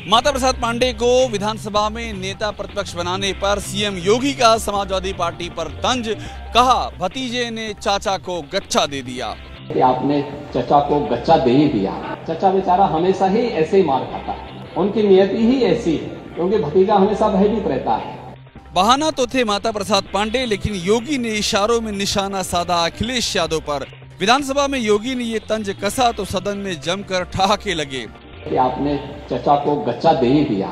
माता प्रसाद पांडे को विधानसभा में नेता प्रतिपक्ष बनाने पर सीएम योगी का समाजवादी पार्टी पर तंज, कहा भतीजे ने चाचा को गच्चा दे दिया। कि आपने चाचा को गच्चा दे ही दिया। चाचा बेचारा हमेशा ही ऐसे ही मार खाता है, उनकी नियति ही ऐसी है, क्योंकि भतीजा हमेशा भयभीत रहता है। बहाना तो थे माता प्रसाद पांडे, लेकिन योगी ने इशारों में निशाना साधा अखिलेश यादव पर। विधानसभा में योगी ने ये तंज कसा तो सदन में जमकर ठहाके लगे कि आपने चाचा को गच्चा दे ही दिया।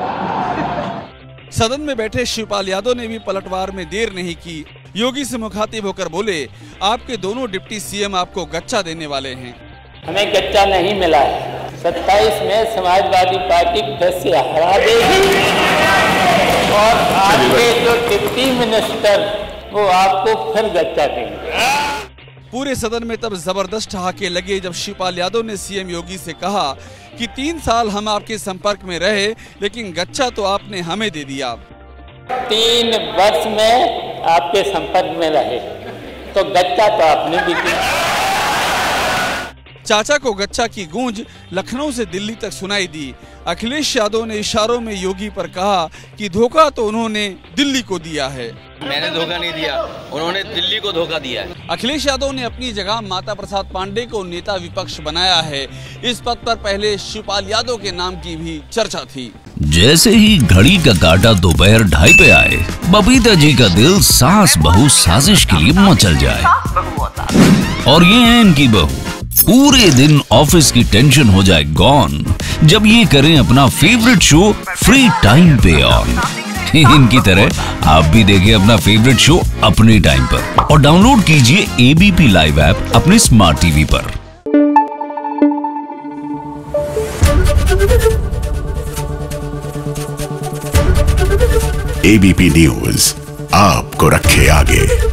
सदन में बैठे शिवपाल यादव ने भी पलटवार में देर नहीं की। योगी से मुखातिब होकर बोले, आपके दोनों डिप्टी सीएम आपको गच्चा देने वाले हैं। हमें गच्चा नहीं मिला है। 27 में समाजवादी पार्टी 10 से हरा देगी और आपके जो डिप्टी मिनिस्टर वो आपको फिर गच्चा देंगे। पूरे सदन में तब जबरदस्त ठहाके लगे जब शिवपाल यादव ने सीएम योगी से कहा कि 3 साल हम आपके संपर्क में रहे, लेकिन गच्चा तो आपने हमें दे दिया। 3 वर्ष में आपके संपर्क में रहे तो गच्चा तो आपने भी दिया। चाचा को गच्चा की गूंज लखनऊ से दिल्ली तक सुनाई दी। अखिलेश यादव ने इशारों में योगी पर कहा कि धोखा तो उन्होंने दिल्ली को दिया है। मैंने धोखा नहीं दिया, उन्होंने दिल्ली को धोखा दिया है। अखिलेश यादव ने अपनी जगह माता प्रसाद पांडे को नेता विपक्ष बनाया है। इस पद पर पहले शिवपाल यादव के नाम की भी चर्चा थी। जैसे ही घड़ी का काटा दोपहर 2:30 पे आए, बबीता जी का दिल सास बहू साजिश के लिए मचल जाए। और ये है इनकी बहू, पूरे दिन ऑफिस की टेंशन हो जाए गॉन जब ये करें अपना फेवरेट शो फ्री टाइम पे ऑन। इनकी तरह आप भी देखिए अपना फेवरेट शो अपने टाइम पर और डाउनलोड कीजिए एबीपी लाइव ऐप अपने स्मार्ट टीवी पर। एबीपी न्यूज आपको रखे आगे।